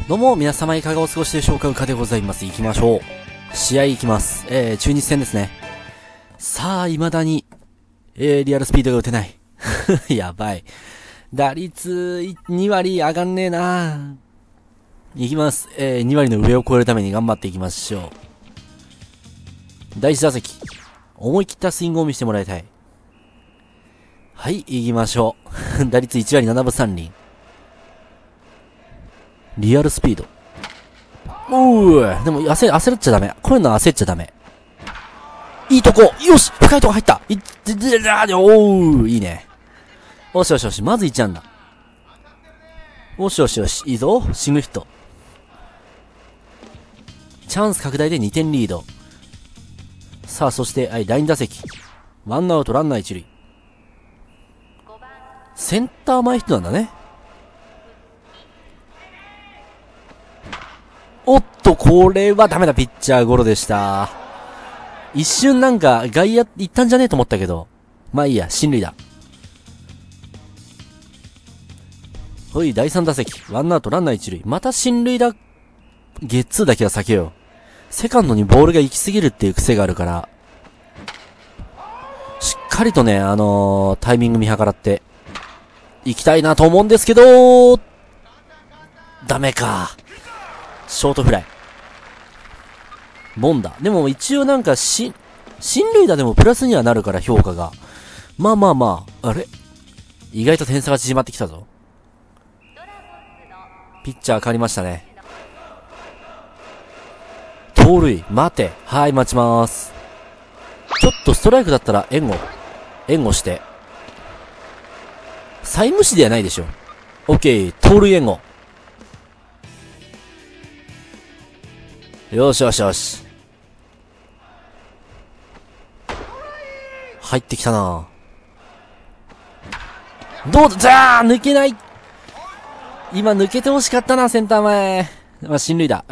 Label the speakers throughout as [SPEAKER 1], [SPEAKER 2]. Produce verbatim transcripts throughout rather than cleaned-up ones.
[SPEAKER 1] どうも皆様いかがお過ごしでしょうか。うかでございます。行きましょう。試合行きます。えー、中日戦ですね。さあ、未だに、えー、リアルスピードが打てない。やばい。打率に割上がんねえな。行きます。えー、に割の上を超えるために頑張っていきましょう。だいいち打席。思い切ったスイングを見せてもらいたい。はい、行きましょう。打率いち割ななぶさん厘。リアルスピード。おー、でも焦、焦っちゃダメ。こういうのは焦っちゃダメ。いいとこ。よし、深いとこ入った。いっ、で、で、で、おー、いいね。よしよしよし、まずいち安打。よしよしよし、いいぞ。シングルヒット。チャンス拡大でにてんリード。さあ、そして、はい、だいに打席。ワンアウトランナー一塁。センター前ヒットなんだね。おっと、これはダメだ。ピッチャーゴロでした。一瞬なんか外野行ったんじゃねえと思ったけど。まあいいや、進塁だ。ほい、だいさん打席。ワンアウトランナー一塁。また進塁だ。ゲッツーだけは避けよう。セカンドにボールが行き過ぎるっていう癖があるから。しっかりとね、あのー、タイミング見計らって、行きたいなと思うんですけど、ダメか。ショートフライ。ボンダ。でも一応なんかし、進塁打でもプラスにはなるから評価が。まあまあまあ、あれ意外と点差が縮まってきたぞ。ピッチャー変わりましたね。盗塁。待て。はい、待ちまーす。ちょっとストライクだったら援護。援護して。サイ無視ではないでしょ。オッケー。盗塁援護。よしよしよし。入ってきたな。どうだ、じゃー抜けない。今抜けて欲しかったな、センター前。まあ、進塁だ。はい。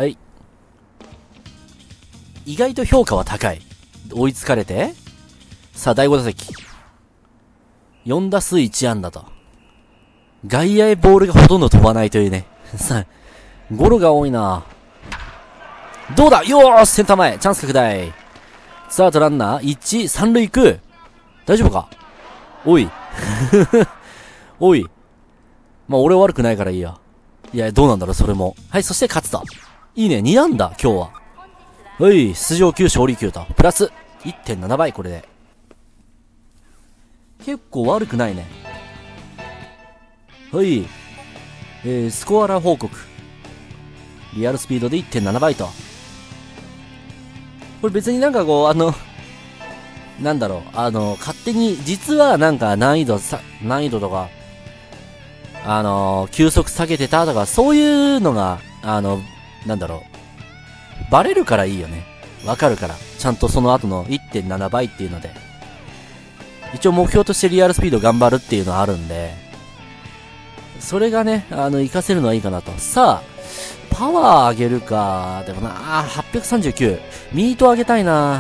[SPEAKER 1] 意外と評価は高い。追いつかれて。さあ、だいご打席。よん打数いち安打と。外野へボールがほとんど飛ばないというね。さあ、ゴロが多いな。どうだ、よーし、センター前。チャンス拡大。ツーアウトランナーいち、三塁行く。大丈夫か。おい。おい。まあ、俺悪くないからいいや。いや、どうなんだろう、それも。はい、そして勝つと。いいね、に安打、今日は。はい、出場きゅう、勝利きゅうと。プラス いってんなな 倍、これで。結構悪くないね。はい。えー、スコアラー報告。リアルスピードで いってんなな 倍と。これ別になんかこう、あの、なんだろう、あの、勝手に、実はなんか難易度さ、難易度とか、あのー、球速下げてたとか、そういうのが、あの、なんだろう、バレるからいいよね。わかるから。ちゃんとその後の いってんなな 倍っていうので。一応目標としてリアルスピード頑張るっていうのはあるんで、それがね、あの、活かせるのはいいかなと。さあ、パワー上げるか。でもな、はっぴゃくさんじゅうきゅう。ミート上げたいな。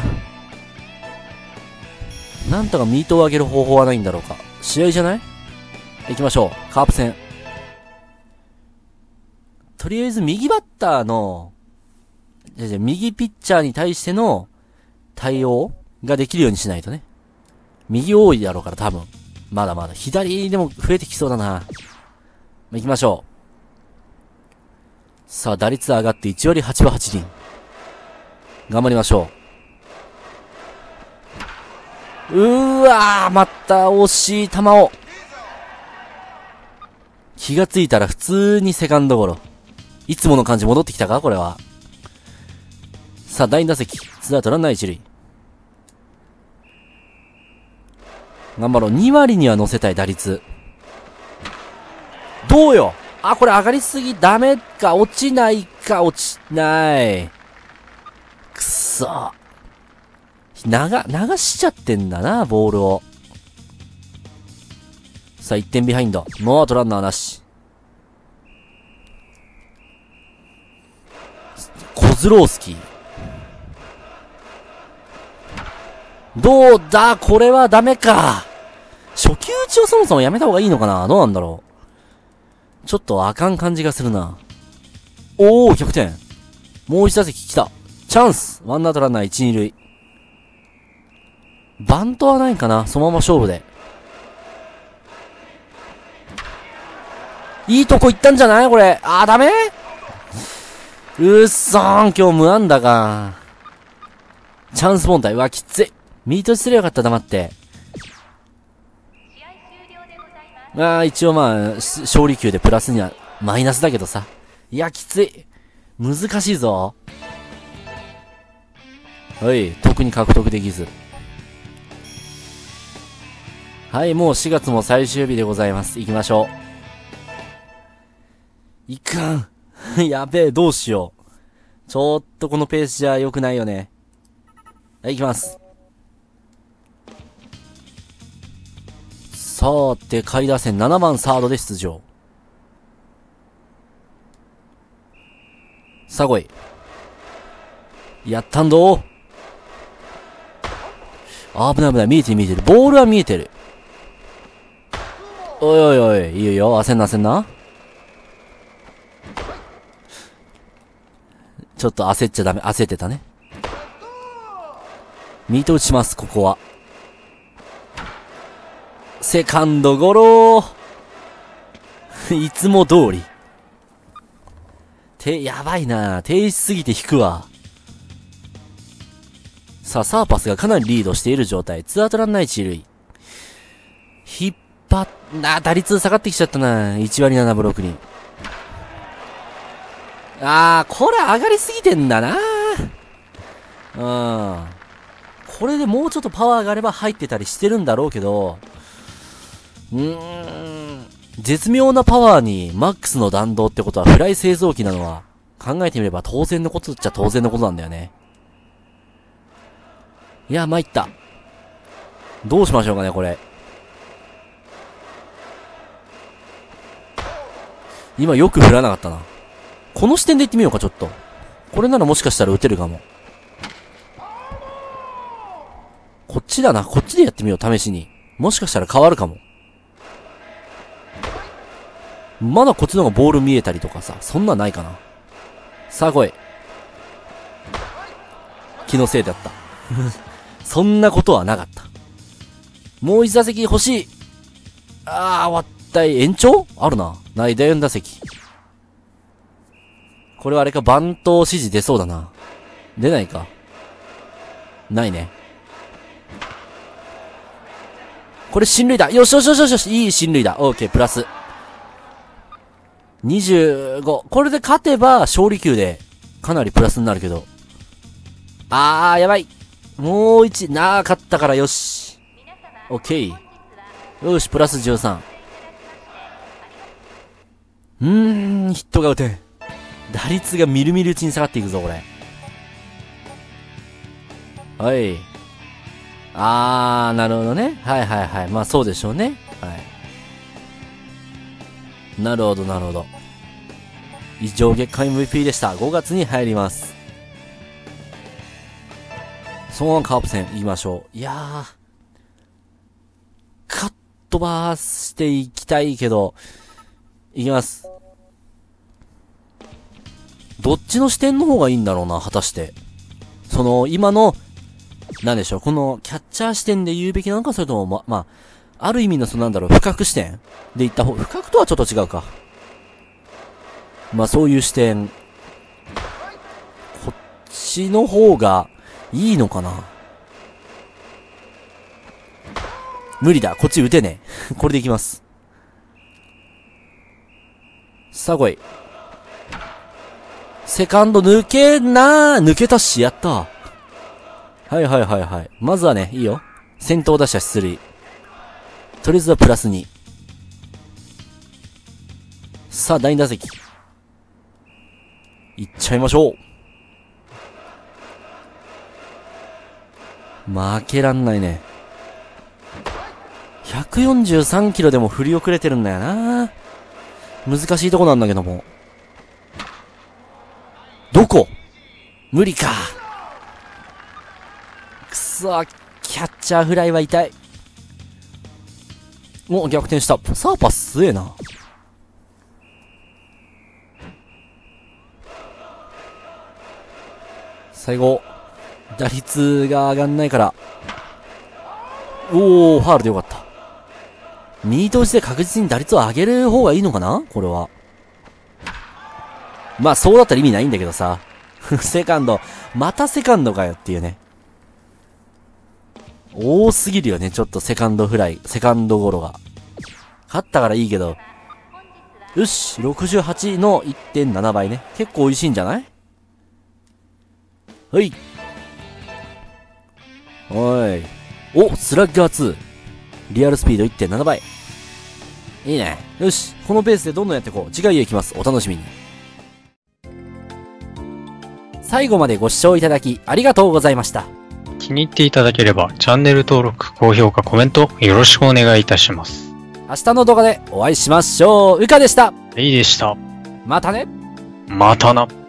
[SPEAKER 1] なんとかミートを上げる方法はないんだろうか。試合じゃない？行きましょう。カープ戦。とりあえず右バッターの、じゃじゃ右ピッチャーに対しての対応ができるようにしないとね。右多いだろうから多分。まだまだ。左でも増えてきそうだな。行きましょう。さあ、打率上がっていち割はち分はち厘。頑張りましょう。うーわー、また惜しい球を。気がついたら普通にセカンドゴロ。いつもの感じ戻ってきたかこれは。さあ、だいに打席。ツーアウトランナー一塁。頑張ろう。に割には乗せたい、打率。どうよ。あ、これ上がりすぎ、ダメか、落ちないか、落ちない。くそ。流、流しちゃってんだな、ボールを。さあ、いってんビハインド。ノーアウトランナーなし。コズロースキー。どうだ、これはダメか。初球打ちをそもそもやめた方がいいのかな。どうなんだろう。ちょっとあかん感じがするな。 おー、逆転。もう一打席来た。チャンス。ワンアウトランナー一、二塁。バントはないかな、そのまま勝負で。いいとこ行ったんじゃないこれ。あー、ダメうっそーん、今日無安打か。チャンス問題。うわ、きつい。ミートすればよかった、黙って。ああ、一応まあ、勝利球でプラスには、マイナスだけどさ。いや、きつい。難しいぞ。はい、特に獲得できず。はい、もうしがつも最終日でございます。行きましょう。いかん。やべえ、どうしよう。ちょっとこのペースじゃ良くないよね。はい、行きます。さて、下位打線ななばんサードで出場。さあ来い。やったんど。あ危ない危ない。見えてる見えてる。ボールは見えてる。おいおいおい。いいよいいよ。焦んな焦んな。ちょっと焦っちゃダメ。焦ってたね。ミート打ちます、ここは。セカンドゴロー。いつも通り。て、やばいな。停止すぎて引くわ。さあ、サーパスがかなりリードしている状態。ツーアウトランナー一塁。引っ張っ、な、打率下がってきちゃったな。いちわりななぶろくに。あー、これ上がりすぎてんだな。うん。これでもうちょっとパワーがあれば入ってたりしてるんだろうけど、うーん、絶妙なパワーにマックスの弾道ってことはフライ製造機なのは考えてみれば当然のことっちゃ当然のことなんだよね。いや、参った。どうしましょうかね、これ。今よく振らなかったな。この視点で行ってみようか、ちょっと。これならもしかしたら打てるかも。こっちだな。こっちでやってみよう、試しに。もしかしたら変わるかも。まだこっちの方がボール見えたりとかさ。そんなんないかな。さあ来い。気のせいだった。そんなことはなかった。もう一打席欲しい。ああ、終わったい。延長あるな。ない、だいよん打席。これはあれか、バント指示出そうだな。出ないか。ないね。これ進塁打。よしよしよしよし。いい進塁打。オーケー、プラス。にじゅうご。これで勝てば勝利球でかなりプラスになるけど。あー、やばい。もういち。なあ、勝ったからよし。オッケー。よし、プラスじゅうさん。うーん、ヒットが打てん。打率がみるみるうちに下がっていくぞ、これ。はい。あー、なるほどね。はいはいはい。まあそうでしょうね。はい。なるほど、なるほど。以上月間 エムブイピー でした。ごがつに入ります。そのままカープ戦行きましょう。いやー。カットバーしていきたいけど、いきます。どっちの視点の方がいいんだろうな、果たして。その、今の、なんでしょう、この、キャッチャー視点で言うべきなのか、それとも、ま、まあ、ある意味の、そのなんだろう、不覚視点で言った方、不覚とはちょっと違うか。まあ、そういう視点。こっちの方が、いいのかな。無理だ、こっち打てねえ。これでいきます。さあ来い。セカンド抜けなー、抜けたし、やった。はいはいはいはい。まずはね、いいよ。先頭打者出塁。とりあえずはプラスに。さあ、だいに打席。いっちゃいましょう。負けらんないね。ひゃくよんじゅうさんキロでも振り遅れてるんだよな。難しいとこなんだけども。どこ無理か。くそ、キャッチャーフライは痛い。お、逆転した。サーパス強えな。 最後、打率が上がんないから。おー、ファールでよかった。ミート打ちで確実に打率を上げる方がいいのかなこれは。まあ、そうだったら意味ないんだけどさ。セカンド、またセカンドかよっていうね。多すぎるよね、ちょっとセカンドフライ、セカンドゴロが。勝ったからいいけど。よし、ろくじゅうはちの いってんなな 倍ね。結構美味しいんじゃない？はい。おい。お、スラッガーツー。リアルスピード いってんなな 倍。いいね。よし、このペースでどんどんやっていこう。次回へ行きます。お楽しみに。最後までご視聴いただきありがとうございました。
[SPEAKER 2] 気に入っていただければチャンネル登録、高評価、コメントよろしくお願いいたします。
[SPEAKER 1] 明日の動画でお会いしましょう。うかでした。
[SPEAKER 2] レイでした。
[SPEAKER 1] またね。
[SPEAKER 2] またな。